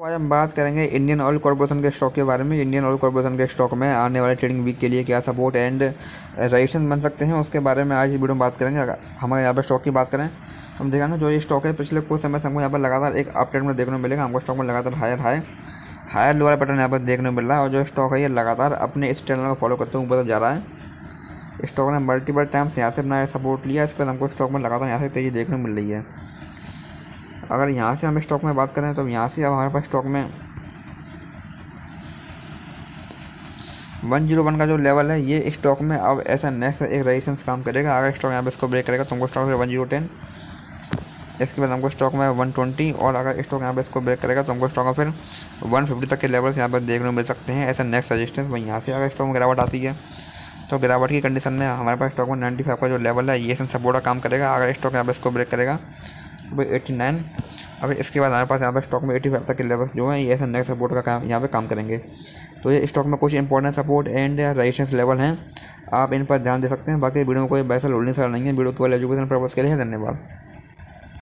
तो आज हम बात करेंगे इंडियन ऑयल कॉर्पोरेशन के स्टॉक के बारे में। इंडियन ऑयल कॉर्पोरेशन के स्टॉक में आने वाले ट्रेडिंग वीक के लिए क्या सपोर्ट एंड रेजिस्टेंस बन सकते हैं, उसके बारे में आज इस वीडियो में बात करेंगे। अगर हमारे यहाँ पर स्टॉक की बात करें, हम देखा ना जो ये स्टॉक है पिछले कुछ समय से हमको यहाँ पर लगातार एक अपट्रेंड में देखने को मिलेगा। हमको स्टॉक में लगातार हायर लो वाला पैटर्न यहाँ पर देखने को मिल रहा है और जो स्टॉक है ये लगातार अपने इस ट्रेंड को फॉलो करते हुए ऊपर जा रहा है। स्टॉक ने मल्टीपल टाइम्स यहाँ से अपना सपोर्ट लिया, इसके बाद हमको स्टॉक में लगातार यहाँ से तेज़ी देखने को मिल रही है। अगर यहाँ से हम स्टॉक में बात करें तो यहाँ से अब हमारे पास स्टॉक में 101 का जो लेवल है ये स्टॉक में अब ऐसा नेक्स्ट एक रेजिस्टेंस काम करेगा। अगर स्टॉक यहाँ पे इसको ब्रेक करेगा तो हमको स्टॉक में 1010, इसके बाद हमको स्टॉक में 120 और अगर स्टॉक यहाँ पे इसको ब्रेक करेगा तो हमको स्टॉक में फिर 150 तक के लेवल्स यहाँ पर देखने को मिल सकते हैं। ऐसा नेक्स्ट रेजिस्टेंस वहीं यहाँ से अगर स्टॉक में गिरावट आती है तो गिरावट की कंडीशन में हमारे पास स्टॉक में 95 का जो लेवल है ये सपोर्ट का काम करेगा। अगर स्टॉक यहाँ पे इसको ब्रेक करेगा तो 89, अब इसके बाद हमारे पास यहाँ पर स्टॉक में 85 तक के लेवल्स जो हैं ये ऐसा नेक्स्ट सपोर्ट का काम यहाँ पे काम करेंगे। तो ये स्टॉक में कुछ important support and resistance level हैं, आप इन पर ध्यान दे सकते हैं। बाकी वीडियो में कोई वैसा लोडिंग सर नहीं है, वीडियो केवल एजुकेशन पर्पज़ के लिए है। धन्यवाद।